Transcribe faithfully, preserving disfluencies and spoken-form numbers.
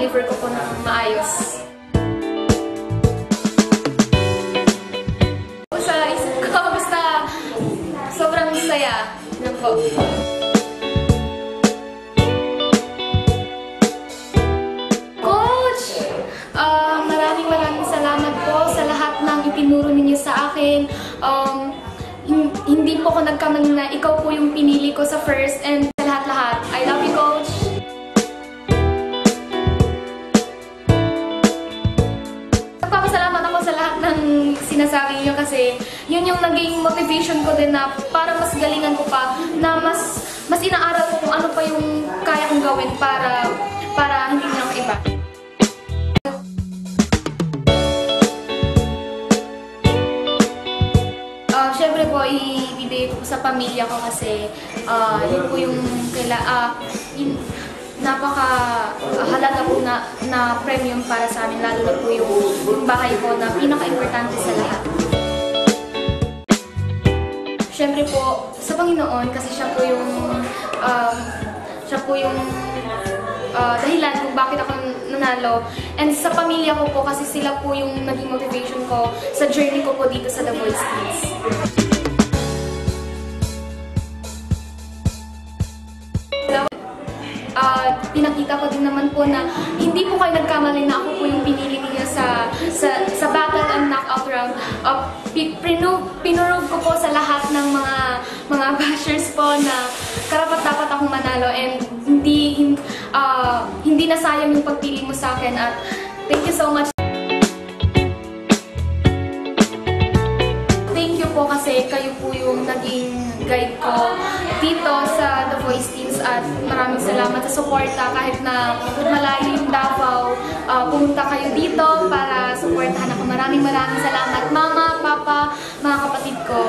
ma-deliver ko po ng maayos. Sa isip ko, basta sobrang saya. Yan po. Coach! Uh, maraming maraming salamat po sa lahat ng itinuro ninyo sa akin. Um, hindi po ako nagkamali na ikaw po yung pinili ko sa first and sa lahat-lahat. I love you, Coach! Nagpapasalamat ako sa lahat ng sinasabi niyo kasi yun yung naging motivation ko din na para mas galingan ko pa, na mas mas inaaral ko kung ano pa yung kaya kong gawin para para hindi na iba. Uh, Siyempre po, ibibigay ko sa pamilya ko kasi uh, yun po yung kaila, uh, yun, napaka-halaga po na, na premium para sa amin, lalo na po yung, yung bahay ko na pinaka-importante sa lahat. Siyempre po, sa Panginoon, kasi siya po yung, um, siya po yung uh, dahilan kung bakit ako nanalo. And sa pamilya ko po, kasi sila po yung naging motivation ko sa journey ko po dito sa The Voice Kids. Uh, pinakita ko din naman po na hindi po kayo nagkamali na ako po yung pinili niyo sa, sa, sa battle and knockout round. Uh, Pinurove ko po sa lahat ng mga mga bashers po na karapat dapat akong manalo and hindi, uh, hindi nasayang yung pagpili mo sa akin at thank you so much. Thank you po kasi kayo po yung naging guide ko dito sa The Voice Teens at maraming salamat sa suporta kahit na malayo yung Davao. Uh, pumunta kayo dito para suportahan ako. Maraming maraming salamat, Mama, Papa, mga kapatid ko.